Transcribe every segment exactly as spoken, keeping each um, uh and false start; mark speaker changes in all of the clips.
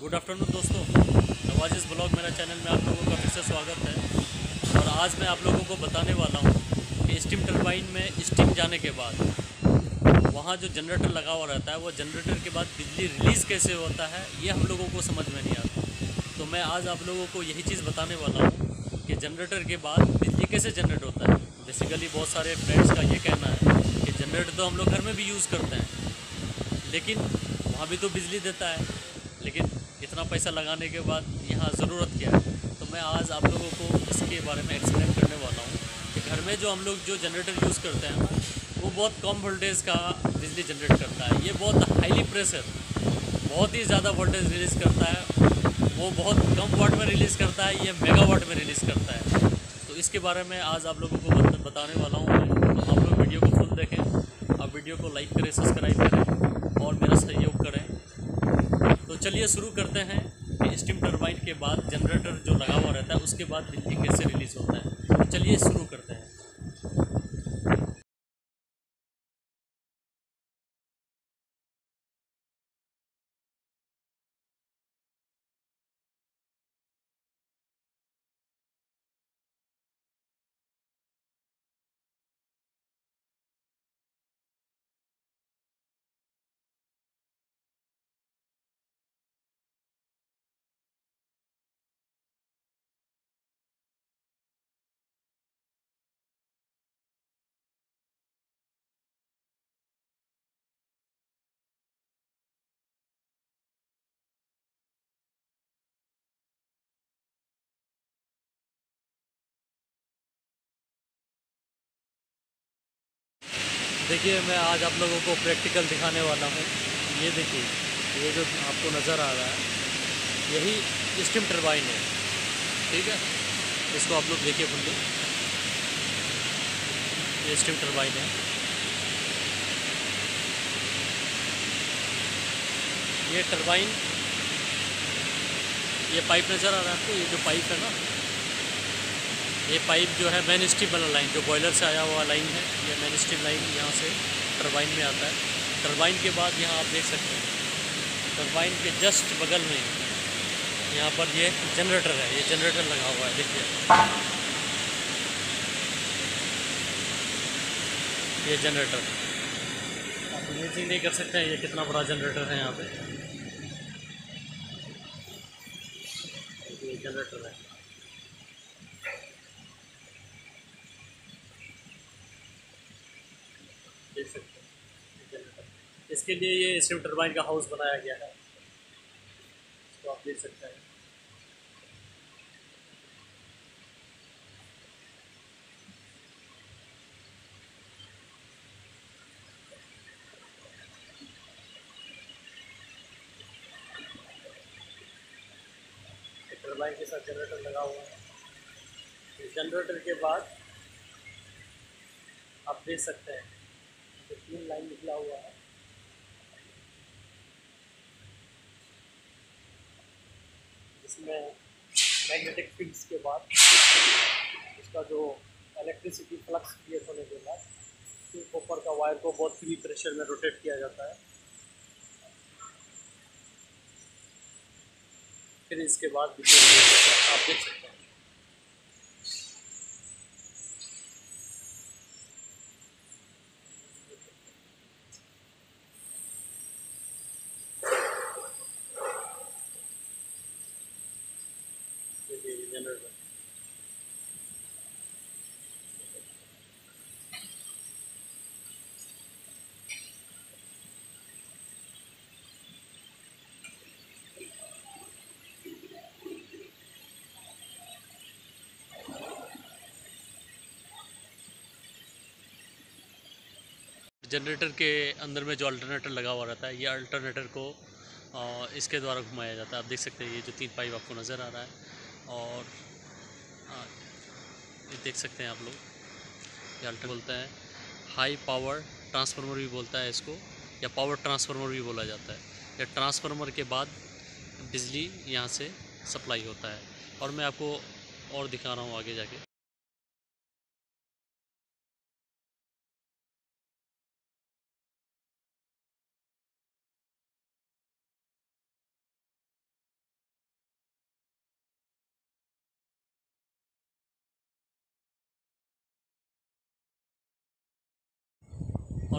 Speaker 1: Good afternoon दोस्तों, नवाजिस blog मेरा channel में आप लोगों का फिर से स्वागत है। और आज मैं आप लोगों को बताने वाला हूँ कि स्टीम टरबाइन में स्टीम जाने के बाद वहाँ जो जनरेटर लगा हुआ रहता है वो जनरेटर के बाद बिजली रिलीज़ कैसे होता है ये हम लोगों को समझ में नहीं आता। तो मैं आज आप लोगों को यही चीज़ बताने वाला हूँ कि जनरेटर के बाद बिजली कैसे जनरेट होता है। बेसिकली बहुत सारे फ्रेंड्स का ये कहना है कि जनरेटर तो हम लोग घर में भी यूज़ करते हैं, लेकिन वहाँ भी तो बिजली देता है, लेकिन इतना पैसा लगाने के बाद यहाँ ज़रूरत क्या है। तो मैं आज आप लोगों को इसके बारे में एक्सप्लेन करने वाला हूँ कि घर में जो हम लोग जो जनरेटर यूज़ करते हैं ना, वो बहुत कम वोल्टेज का बिजली जनरेट करता है। ये बहुत हाईली प्रेशर, बहुत ही ज़्यादा वोल्टेज रिलीज़ करता है। वो बहुत कम वाट में रिलीज़ करता है, ये मेगावाट में रिलीज़ करता है। तो इसके बारे में आज आप लोगों को बताने वाला हूँ मैं। तो आप लोग वीडियो को फुल देखें, आप वीडियो को लाइक करें, सब्सक्राइब करें और मेरा सहयोग करें। तो चलिए शुरू करते हैं कि स्टीम टरबाइन के बाद जनरेटर जो लगा हुआ रहता है उसके बाद बिजली कैसे रिलीज़ होता है। तो चलिए शुरू करते हैं। देखिए, मैं आज आप लोगों को प्रैक्टिकल दिखाने वाला हूँ। ये देखिए, ये जो आपको नज़र आ रहा है यही स्टीम टरबाइन है, ठीक है। इसको आप लोग देखिए फुल्ली, ये स्टीम टरबाइन है। ये टरबाइन, ये पाइप नज़र आ रहा है आपको, ये जो पाइप है ना, ये पाइप जो है मेन स्टीम वाला लाइन जो बॉयलर से आया हुआ लाइन है, ये मेन स्टीम लाइन यहाँ से टरबाइन में आता है। टरबाइन के बाद यहाँ आप देख सकते हैं टरबाइन के जस्ट बगल में यहाँ पर ये जनरेटर है, ये जनरेटर लगा हुआ है। देखिए, ये जनरेटर आप इमेजिन नहीं कर सकते हैं ये कितना बड़ा जनरेटर है। यहाँ पे ये जनरेटर है, देख सकते हैं जनरेटर। इसके लिए ये स्टीम टरबाइन का हाउस बनाया गया है, तो आप देख सकते हैं। टरबाइन के साथ जनरेटर लगा हुआ है। जनरेटर के बाद आप देख सकते हैं तो तीन लाइन निकला हुआ है। इसमें मैग्नेटिक फील्ड्स के बाद इसका जो इलेक्ट्रिसिटी फ्लक्स क्रिएट होने के बाद फिर कॉपर का वायर को बहुत फ्री प्रेशर में रोटेट किया जाता है। फिर इसके बाद आप देख सकते हैं। जनरेटर जनरेटर के अंदर में जो अल्टरनेटर लगा हुआ रहता है, ये अल्टरनेटर को आ, इसके द्वारा घुमाया जाता है। आप देख सकते हैं ये जो तीन पाइप आपको नज़र आ रहा है। और आ, ये देख सकते हैं आप लोग, ये अल्टर बोलता है, हाई पावर ट्रांसफार्मर भी बोलता है इसको, या पावर ट्रांसफार्मर भी बोला जाता है। या ट्रांसफार्मर के बाद बिजली यहाँ से सप्लाई होता है। और मैं आपको और दिखा रहा हूँ आगे जाके।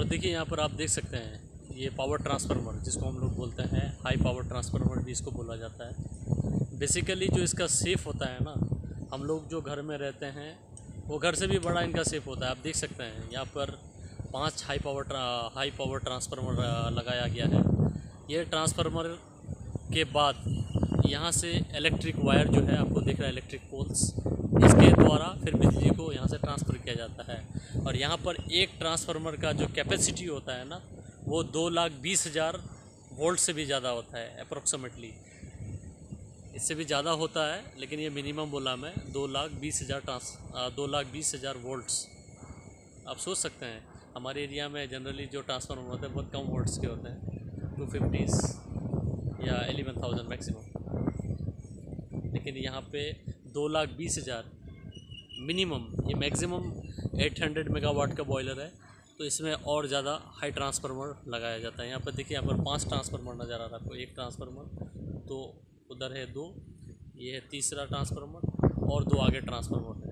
Speaker 1: और देखिए यहाँ पर आप देख सकते हैं ये पावर ट्रांसफार्मर, जिसको हम लोग बोलते हैं हाई पावर ट्रांसफार्मर भी इसको बोला जाता है। बेसिकली जो इसका सेफ होता है ना, हम लोग जो घर में रहते हैं वो घर से भी बड़ा इनका सेफ होता है। आप देख सकते हैं यहाँ पर पांच high power high power transformer लगाया गया है। ये ट्रांसफार्मर के बाद यहाँ से इलेक्ट्रिक वायर जो है आपको दिख रहा है, इलेक्ट्रिक पोल्स, इसके द्वारा फिर बिजली को यहाँ से ट्रांसफ़र किया जाता है। और यहाँ पर एक ट्रांसफार्मर का जो कैपेसिटी होता है ना, वो दो लाख बीस हज़ार वोल्ट से भी ज़्यादा होता है अप्रॉक्सीमेटली। इससे भी ज़्यादा होता है, लेकिन ये मिनिमम बोला मैं, दो लाख बीस हज़ार ट्रांस दो लाख बीस हज़ार वोल्ट्स। आप सोच सकते हैं हमारे एरिया में जनरली जो ट्रांसफार्मर होते हैं बहुत कम वोल्ट्स के होते हैं, टू फिफ्टीज़ या एलेवन थाउजेंड मैक्सिमम, लेकिन यहाँ पे दो लाख बीस हज़ार मिनिमम। ये मैक्सिमम आठ सौ मेगावाट का बॉयलर है, तो इसमें और ज़्यादा हाई ट्रांसफार्मर लगाया जाता है। यहाँ पर देखिए, यहाँ पर पांच ट्रांसफार्मर नज़र आ रहा है आपको, एक ट्रांसफार्मर, तो उधर है दो, ये है तीसरा ट्रांसफार्मर और दो आगे ट्रांसफार्मर है।